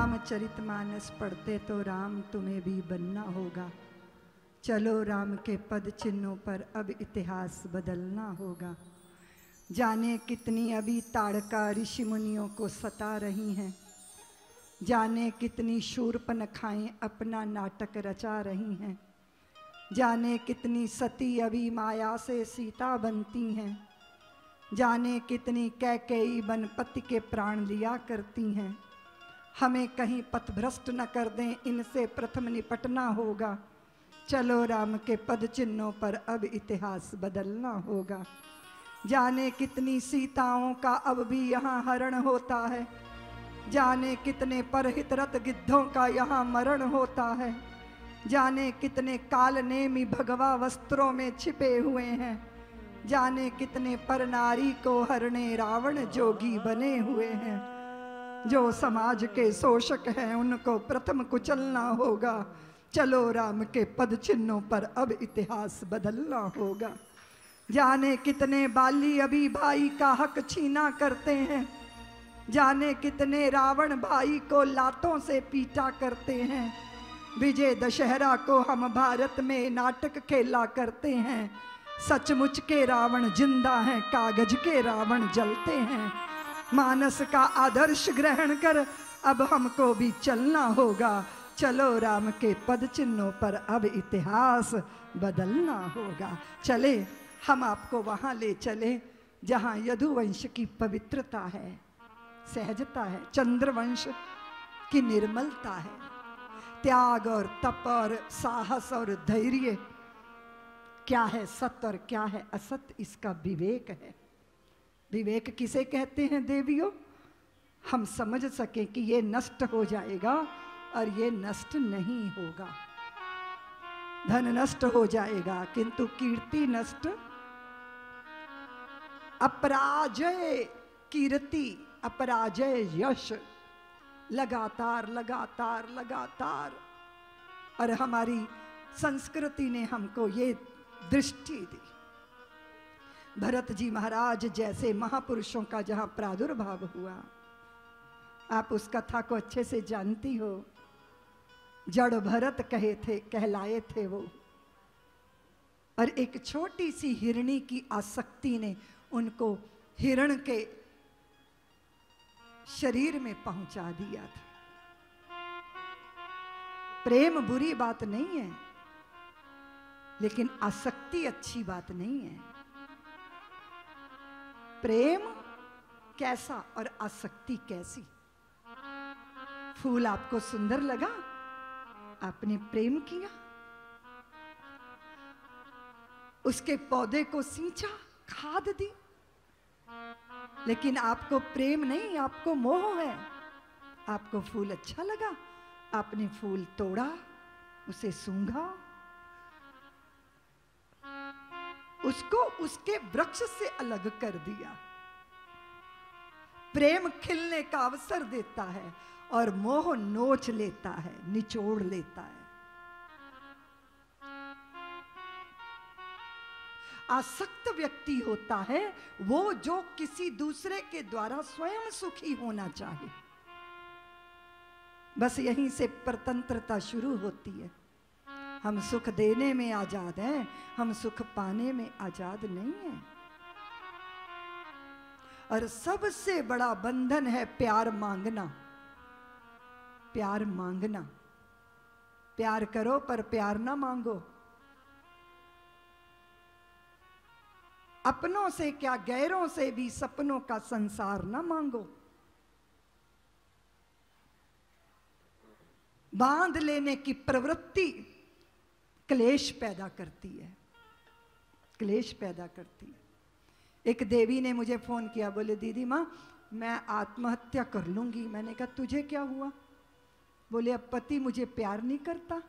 रामचरितमानस पढ़ते तो राम तुम्हें भी बनना होगा। चलो राम के पद चिन्हों पर अब इतिहास बदलना होगा। जाने कितनी अभी ताड़का ऋषि मुनियों को सता रही हैं, जाने कितनी शूर्पणखाएं अपना नाटक रचा रही हैं, जाने कितनी सती अभी माया से सीता बनती हैं, जाने कितनी कैकेयी बन पति के प्राण लिया करती हैं। हमें कहीं पथभ्रष्ट न कर दें, इनसे प्रथम निपटना होगा। चलो राम के पद चिन्हों पर अब इतिहास बदलना होगा। जाने कितनी सीताओं का अब भी यहाँ हरण होता है, जाने कितने परहितरत गिद्धों का यहाँ मरण होता है, जाने कितने कालनेमी भगवा वस्त्रों में छिपे हुए हैं, जाने कितने पर नारी को हरने रावण जोगी बने हुए हैं। जो समाज के शोषक हैं उनको प्रथम कुचलना होगा। चलो राम के पद चिन्हों पर अब इतिहास बदलना होगा। जाने कितने बाली अभी भाई का हक छीना करते हैं, जाने कितने रावण भाई को लातों से पीटा करते हैं। विजय दशहरा को हम भारत में नाटक खेला करते हैं। सचमुच के रावण जिंदा हैं, कागज के रावण जलते हैं। मानस का आदर्श ग्रहण कर अब हमको भी चलना होगा। चलो राम के पद चिन्हों पर अब इतिहास बदलना होगा। चले, हम आपको वहां ले चले जहां यदुवंश की पवित्रता है, सहजता है, चंद्रवंश की निर्मलता है, त्याग और तप और साहस और धैर्य, क्या है सत्य और क्या है असत्य, इसका विवेक है। विवेक किसे कहते हैं देवियों? हम समझ सके कि ये नष्ट हो जाएगा और ये नष्ट नहीं होगा। धन नष्ट हो जाएगा किंतु कीर्ति नष्ट, अपराजय कीर्ति, अपराजय यश, लगातार लगातार लगातार। और हमारी संस्कृति ने हमको ये दृष्टि दी। भरत जी महाराज जैसे महापुरुषों का जहां प्रादुर्भाव हुआ, आप उस कथा को अच्छे से जानती हो। जड़ भरत कहे थे, कहलाए थे वो, और एक छोटी सी हिरणी की आसक्ति ने उनको हिरण के शरीर में पहुंचा दिया था। प्रेम बुरी बात नहीं है, लेकिन आसक्ति अच्छी बात नहीं है। प्रेम कैसा और आसक्ति कैसी? फूल आपको सुंदर लगा, आपने प्रेम किया, उसके पौधे को सींचा, खाद दी, लेकिन आपको प्रेम नहीं, आपको मोह है। आपको फूल अच्छा लगा, आपने फूल तोड़ा, उसे सूंघा, उसको उसके वृक्ष से अलग कर दिया। प्रेम खिलने का अवसर देता है और मोह नोच लेता है, निचोड़ लेता है। आसक्त व्यक्ति होता है वो जो किसी दूसरे के द्वारा स्वयं सुखी होना चाहे। बस यहीं से परतंत्रता शुरू होती है। हम सुख देने में आजाद हैं, हम सुख पाने में आजाद नहीं हैं। और सबसे बड़ा बंधन है प्यार मांगना। प्यार मांगना, प्यार करो पर प्यार ना मांगो। अपनों से क्या, गैरों से भी सपनों का संसार ना मांगो। बांध लेने की प्रवृत्ति क्लेश पैदा करती है, क्लेश पैदा करती है। एक देवी ने मुझे फोन किया, बोले दीदी माँ मैं आत्महत्या कर लूंगी। मैंने कहा तुझे क्या हुआ? बोले अब पति मुझे प्यार नहीं करता,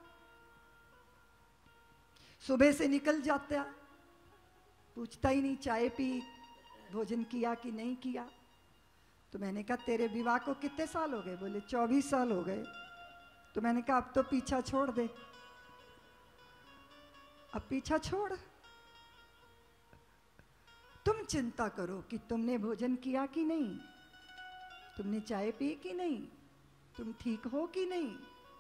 सुबह से निकल जाता, पूछता ही नहीं चाय पी, भोजन किया कि नहीं किया। तो मैंने कहा तेरे विवाह को कितने साल हो गए? बोले 24 साल हो गए। तो मैंने कहा अब तो पीछा छोड़ दे, अब पीछा छोड़, तुम चिंता करो कि तुमने भोजन किया कि नहीं, तुमने चाय पी कि नहीं, तुम ठीक हो कि नहीं,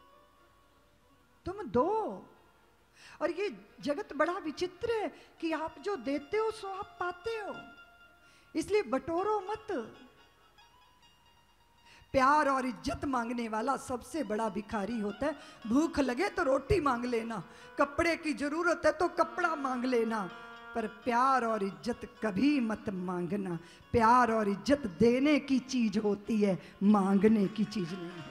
तुम दो। और ये जगत बड़ा विचित्र है कि आप जो देते हो सो आप पाते हो, इसलिए बटोरो मत। प्यार और इज्जत मांगने वाला सबसे बड़ा भिखारी होता है। भूख लगे तो रोटी मांग लेना, कपड़े की जरूरत है तो कपड़ा मांग लेना, पर प्यार और इज्जत कभी मत मांगना। प्यार और इज्जत देने की चीज होती है, मांगने की चीज नहीं होती।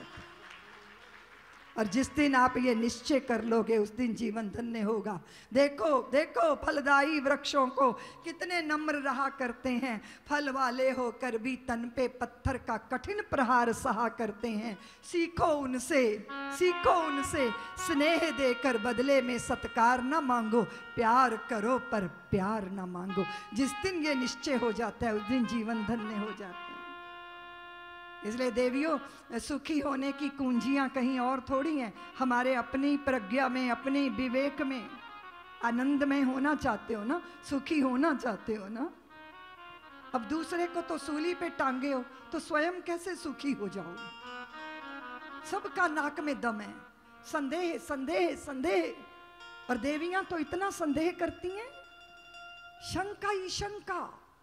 और जिस दिन आप ये निश्चय कर लोगे उस दिन जीवन धन्य होगा। देखो देखो फलदायी वृक्षों को कितने नम्र रहा करते हैं, फल वाले होकर भी तन पे पत्थर का कठिन प्रहार सहा करते हैं। सीखो उनसे, सीखो उनसे, स्नेह देकर बदले में सत्कार न मांगो, प्यार करो पर प्यार न मांगो। जिस दिन ये निश्चय हो जाता है उस दिन जीवन धन्य हो जाता है। इसलिए देवियों, सुखी होने की कुंजियां कहीं और थोड़ी हैं, हमारे अपनी प्रज्ञा में, अपने विवेक में। आनंद में होना चाहते हो ना, सुखी होना चाहते हो ना, अब दूसरे को तो सूली पे टांगे हो तो स्वयं कैसे सुखी हो जाओगे? सबका नाक में दम है, संदेह संदेह संदेह। और देवियां तो इतना संदेह करती हैं, शंका ही शंका।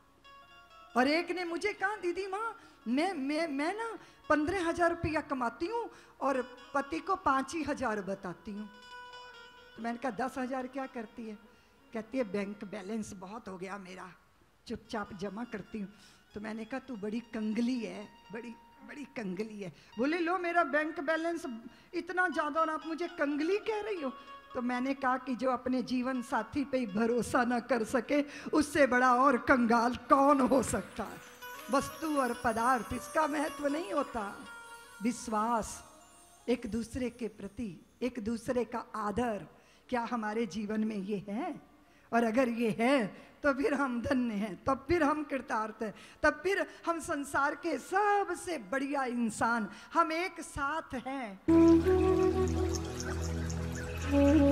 और एक ने मुझे कहा, दीदी माँ मैं ना 15,000 रुपया कमाती हूँ और पति को 5,000 बताती हूँ। तो मैंने कहा 10,000 क्या करती है? कहती है बैंक बैलेंस बहुत हो गया मेरा, चुपचाप जमा करती हूँ। तो मैंने कहा तू बड़ी कंगली है, बड़ी बड़ी कंगली है। बोले लो मेरा बैंक बैलेंस इतना ज़्यादा और आप मुझे कंगली कह रही हो? तो मैंने कहा कि जो अपने जीवन साथी पे ही भरोसा न कर सके उससे बड़ा और कंगाल कौन हो सकता है। वस्तु और पदार्थ इसका महत्व नहीं होता, विश्वास, एक दूसरे के प्रति एक दूसरे का आदर, क्या हमारे जीवन में ये है? और अगर ये है तो फिर हम धन्य हैं, तब फिर हम कृतार्थ हैं, तब फिर हम संसार के सबसे बढ़िया इंसान, हम एक साथ हैं।